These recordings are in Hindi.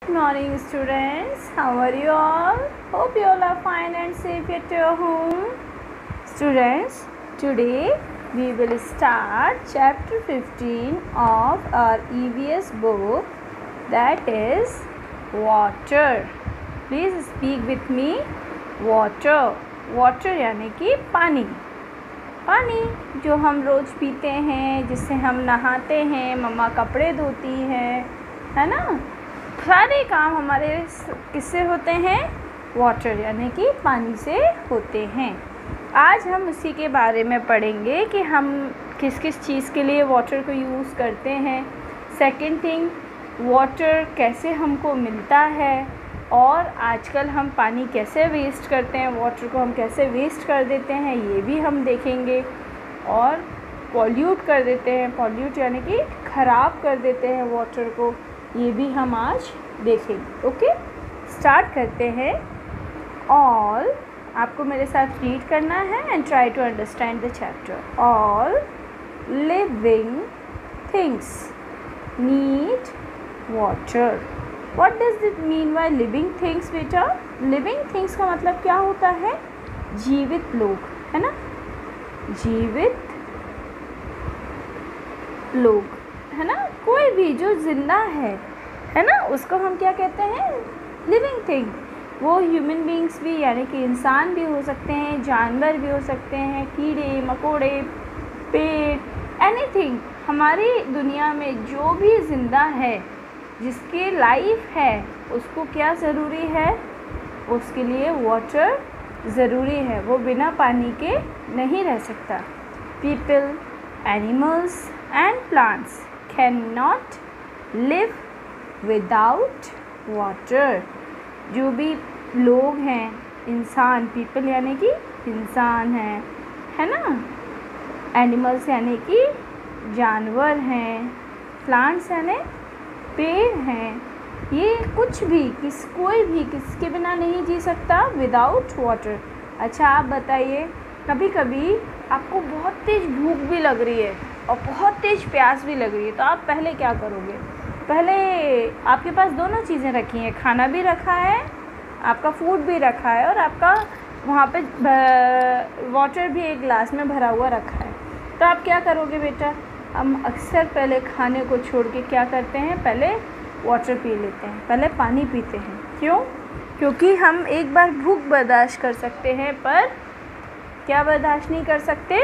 morning, students. How are you all? Hope you all are fine and safe at your home. Students, today we will start chapter 15 of our EVS book, that is water. Please speak with me. Water. Water यानी कि पानी. पानी जो हम रोज़ पीते हैं, जिससे हम नहाते हैं, मम्मा कपड़े धोती हैं, है ना. सारे काम हमारे किससे होते हैं? वाटर यानी कि पानी से होते हैं. आज हम उसी के बारे में पढ़ेंगे कि हम किस किस चीज़ के लिए वाटर को यूज़ करते हैं. सेकंड थिंग, वाटर कैसे हमको मिलता है, और आजकल हम पानी कैसे वेस्ट करते हैं, वाटर को हम कैसे वेस्ट कर देते हैं, ये भी हम देखेंगे. और पॉल्यूट कर देते हैं, पॉल्यूट यानी कि ख़राब कर देते हैं वाटर को, ये भी हम आज देखेंगे. ओके, स्टार्ट करते हैं. ऑल, आपको मेरे साथ रीड करना है and try to understand the chapter. All living things need water. What does it mean by living things, बेटा? Living things का मतलब क्या होता है? जीवित लोग, है ना. जीवित लोग, है ना. कोई भी जो जिंदा है ना, उसको हम क्या कहते हैं? Living thing. वो ह्यूमन बींग्स भी यानी कि इंसान भी हो सकते हैं, जानवर भी हो सकते हैं, कीड़े मकोड़े, पेड़, एनीथिंग. हमारी दुनिया में जो भी ज़िंदा है, जिसकी लाइफ है, उसको क्या ज़रूरी है? उसके लिए वाटर ज़रूरी है. वो बिना पानी के नहीं रह सकता. People, animals and plants can not live without water. जो भी लोग हैं, इंसान, पीपल यानी कि इंसान है ना. एनिमल्स यानी कि जानवर हैं, प्लांट्स यानी पेड़ हैं. ये कुछ भी कोई भी किसके बिना नहीं जी सकता विदाउट वाटर. अच्छा, आप बताइए, कभी कभी आपको बहुत तेज़ भूख भी लग रही है और बहुत तेज़ प्यास भी लग रही है, तो आप पहले क्या करोगे? पहले आपके पास दोनों चीज़ें रखी हैं, खाना भी रखा है, आपका फूड भी रखा है, और आपका वहाँ पे वाटर भी एक गिलास में भरा हुआ रखा है. तो आप क्या करोगे बेटा? हम अक्सर पहले खाने को छोड़ के क्या करते हैं? पहले वाटर पी लेते हैं, पहले पानी पीते हैं. क्यों? क्योंकि हम एक बार भूख बर्दाश्त कर सकते हैं, पर क्या बर्दाश्त नहीं कर सकते?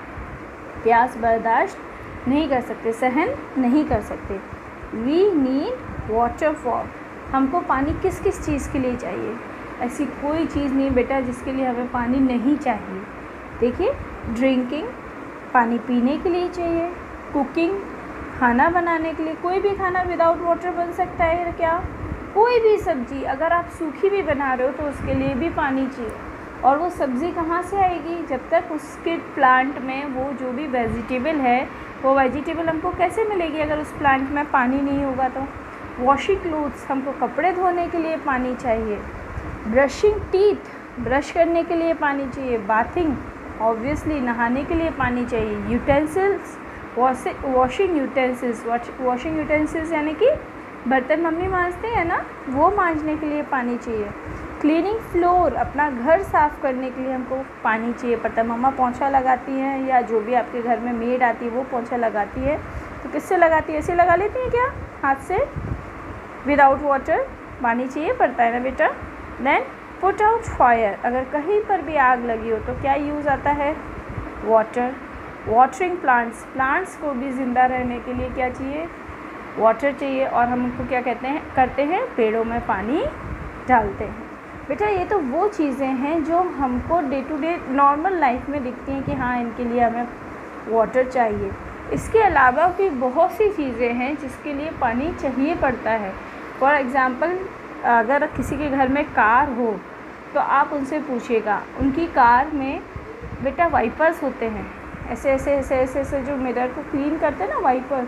प्यास बर्दाश्त नहीं कर सकते, सहन नहीं कर सकते. We need water for. हमको पानी किस किस चीज़ के लिए चाहिए? ऐसी कोई चीज़ नहीं बेटा जिसके लिए हमें पानी नहीं चाहिए. देखिए, ड्रिंकिंग, पानी पीने के लिए चाहिए. कुकिंग, खाना बनाने के लिए. कोई भी खाना विदाउट वाटर बन सकता है क्या? कोई भी सब्ज़ी अगर आप सूखी भी बना रहे हो तो उसके लिए भी पानी चाहिए. और वो सब्ज़ी कहाँ से आएगी? जब तक उसके प्लांट में वो जो भी वेजिटेबल है, वो वेजिटेबल हमको कैसे मिलेगी अगर उस प्लांट में पानी नहीं होगा? तो वॉशिंग क्लोथ्स, हमको कपड़े धोने के लिए पानी चाहिए. ब्रशिंग टीथ, ब्रश करने के लिए पानी चाहिए. बाथिंग, ऑब्वियसली नहाने के लिए पानी चाहिए. Utensils, washing utensils. Washing utensils यानी कि बर्तन मम्मी मांजते हैं ना, वो मांजने के लिए पानी चाहिए. क्लीनिंग फ्लोर, अपना घर साफ़ करने के लिए हमको पानी चाहिए. पता मम्मा पोंछा लगाती हैं, या जो भी आपके घर में मेड आती है वो पोंछा लगाती है, तो किससे लगाती है? ऐसे लगा लेती है क्या? हाथ से. विदाउट वाटर पानी चाहिए पड़ता है ना बेटा. देन पुट आउट फायर, अगर कहीं पर भी आग लगी हो तो क्या यूज़ आता है? वाटर. वाटरिंग प्लांट्स, प्लांट्स को भी ज़िंदा रहने के लिए क्या चाहिए? वाटर चाहिए. और हम उनको क्या करते हैं? पेड़ों में पानी डालते हैं. बेटा, ये तो वो चीज़ें हैं जो हमको day to day normal life में दिखती हैं कि हाँ, इनके लिए हमें वाटर चाहिए. इसके अलावा भी बहुत सी चीज़ें हैं जिसके लिए पानी चाहिए पड़ता है. फॉर एग्ज़ाम्पल, अगर किसी के घर में कार हो तो आप उनसे पूछिएगा, उनकी कार में बेटा वाइपर्स होते हैं, ऐसे ऐसे ऐसे ऐसे ऐसे जो मिरर को क्लीन करते हैं ना, वाइपर.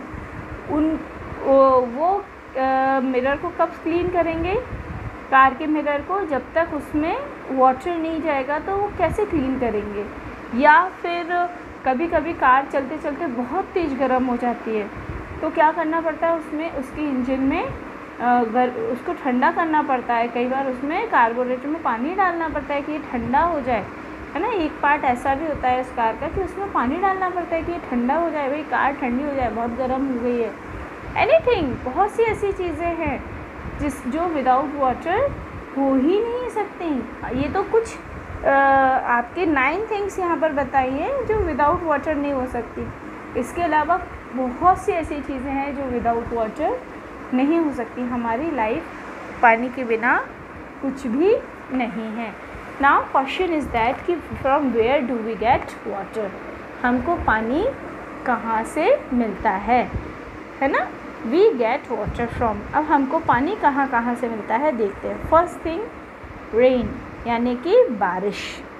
वो मिरर को कब क्लीन करेंगे? कार के मिरर को जब तक उसमें वाटर नहीं जाएगा तो वो कैसे क्लीन करेंगे? या फिर कभी कभी कार चलते चलते बहुत तेज़ गर्म हो जाती है, तो क्या करना पड़ता है? उसमें उसके इंजन में उसको ठंडा करना पड़ता है, कई बार उसमें कार्बोरेटर में पानी डालना पड़ता है कि ये ठंडा हो जाए, है ना। एक पार्ट ऐसा भी होता है इस कार का कि उसमें पानी डालना पड़ता है कि ये ठंडा हो जाए, भाई कार ठंडी हो जाए, बहुत गर्म हो गई है। एनीथिंग, बहुत सी ऐसी चीज़ें हैं जो विदाउट वाटर हो ही नहीं सकती। ये तो कुछ आपके 9 थिंग्स यहाँ पर बताई हैं जो विदाउट वाटर नहीं हो सकती। इसके अलावा बहुत सी ऐसी चीज़ें हैं जो विदाउट वाटर नहीं हो सकती। हमारी लाइफ पानी के बिना कुछ भी नहीं है। नाउ क्वेश्चन इज़ दैट कि from where do we get water, हमको पानी कहाँ से मिलता है ना। वी गेट वाटर फ्रॉम, अब हमको पानी कहाँ कहाँ से मिलता है देखते हैं। फर्स्ट थिंग, रेन, यानी कि बारिश।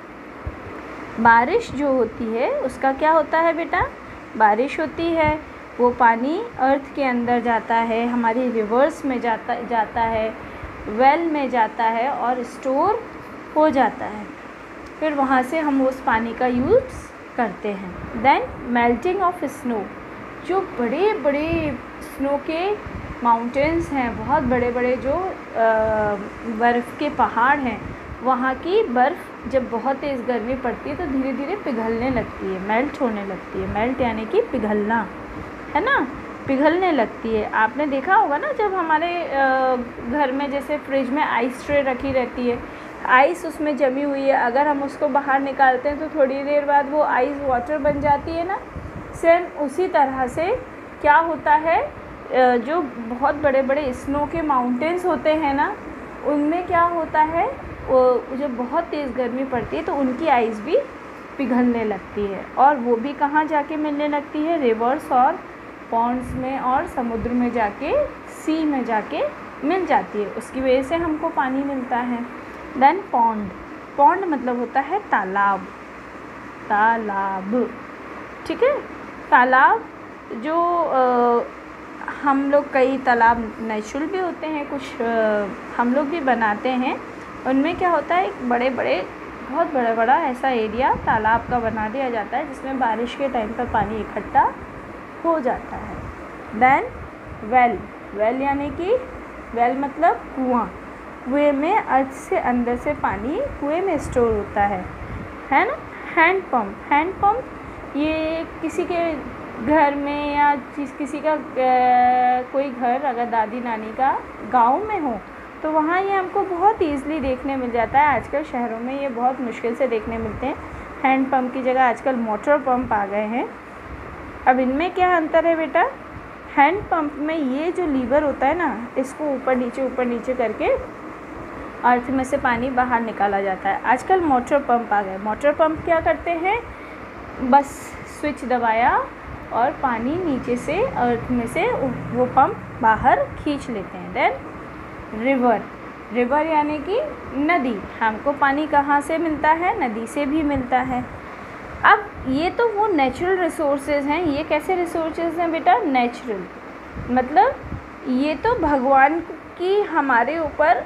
बारिश जो होती है उसका क्या होता है बेटा, बारिश होती है, वो पानी अर्थ के अंदर जाता है, हमारी रिवर्स में जाता है, वेल में जाता है और स्टोर हो जाता है। फिर वहाँ से हम उस पानी का यूज़ करते हैं। देन मेल्टिंग ऑफ स्नो, जो बड़े बड़े स्नो के माउंटेन्स हैं, बहुत बड़े बड़े जो बर्फ़ के पहाड़ हैं, वहाँ की बर्फ़ जब बहुत तेज़ गर्मी पड़ती है तो धीरे धीरे पिघलने लगती है, मेल्ट होने लगती है। मेल्ट यानी कि पिघलना, है ना, पिघलने लगती है। आपने देखा होगा ना, जब हमारे घर में जैसे फ्रिज में आइस ट्रे रखी रहती है, आइस उसमें जमी हुई है, अगर हम उसको बाहर निकालते हैं तो थोड़ी देर बाद वो आइस वाटर बन जाती है ना। सेम उसी तरह से क्या होता है, जो बहुत बड़े बड़े स्नो के माउंटेन्स होते हैं ना, उनमें क्या होता है, वो जब बहुत तेज़ गर्मी पड़ती है तो उनकी आइस भी पिघलने लगती है, और वो भी कहाँ जाके मिलने लगती है, रिवर्स और पॉन्ड्स में और समुद्र में जाके, सी में जाके मिल जाती है। उसकी वजह से हमको पानी मिलता है। देन पॉन्ड, पॉन्ड मतलब होता है तालाब, तालाब, ठीक है। तालाब जो हम लोग, कई तालाब नेचुरल भी होते हैं, कुछ हम लोग भी बनाते हैं। उनमें क्या होता है, एक बहुत बड़ा ऐसा एरिया तालाब का बना दिया जाता है जिसमें बारिश के टाइम पर पानी इकट्ठा हो जाता है। देन वेल, वेल यानी कि वेल मतलब कुआं, कुएं में अर्थ से अंदर से पानी कुएं में स्टोर होता है ना। हैंड पंप, हैंड पंप ये किसी के घर में या किसी का कोई घर अगर दादी नानी का गांव में हो तो वहाँ ये हमको बहुत ईज़िली देखने मिल जाता है। आजकल शहरों में ये बहुत मुश्किल से देखने मिलते हैं। हैंड पंप की जगह आजकल मोटर पंप आ गए हैं। अब इनमें क्या अंतर है बेटा, हैंड पंप में ये जो लीवर होता है ना, इसको ऊपर नीचे करके अर्थ में से पानी बाहर निकाला जाता है। आजकल मोटर पंप आ गए। मोटर पंप क्या करते हैं, बस स्विच दबाया और पानी नीचे से अर्थ में से वो पंप बाहर खींच लेते हैं। देन रिवर, रिवर यानी कि नदी, हमको पानी कहाँ से मिलता है, नदी से भी मिलता है। अब ये तो वो नेचुरल रिसोर्सेज हैं। ये कैसे रिसोर्सेज हैं बेटा, नेचुरल मतलब ये तो भगवान की हमारे ऊपर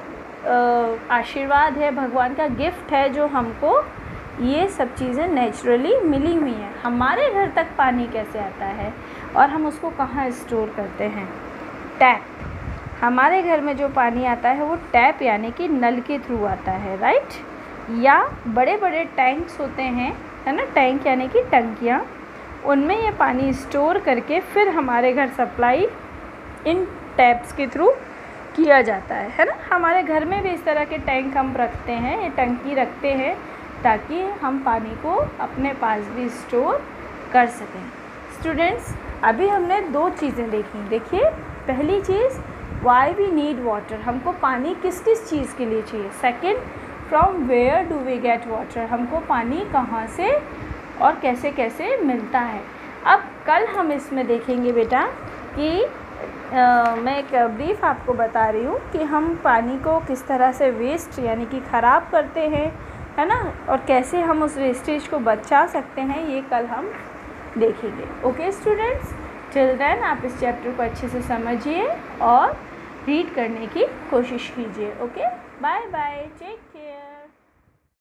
आशीर्वाद है, भगवान का गिफ्ट है जो हमको ये सब चीज़ें नेचुरली मिली हुई हैं। हमारे घर तक पानी कैसे आता है और हम उसको कहाँ स्टोर करते हैं, टैप। हमारे घर में जो पानी आता है वो टैप यानी कि नल के थ्रू आता है, राइट। या बड़े बड़े टैंक्स होते हैं, है ना, टैंक यानी कि टंकियाँ, उनमें ये पानी स्टोर करके फिर हमारे घर सप्लाई इन टैप्स के थ्रू किया जाता है ना। हमारे घर में भी इस तरह के टैंक हम रखते हैं, ये टंकी रखते हैं ताकि हम पानी को अपने पास भी स्टोर कर सकें। स्टूडेंट्स, अभी हमने 2 चीज़ें देखी। देखिए, पहली चीज़, वाई वी नीड वाटर, हमको पानी किस किस चीज़ के लिए चाहिए। Second, from where do we get water, हमको पानी कहाँ से और कैसे कैसे मिलता है। अब कल हम इसमें देखेंगे बेटा कि मैं एक ब्रीफ आपको बता रही हूँ कि हम पानी को किस तरह से वेस्ट यानी कि ख़राब करते हैं, है ना, और कैसे हम उस वेस्टेज को बचा सकते हैं, ये कल हम देखेंगे। ओके स्टूडेंट्स, टिल देन आप इस चैप्टर को अच्छे से समझिए और रीड करने की कोशिश कीजिए। Okay, bye bye, take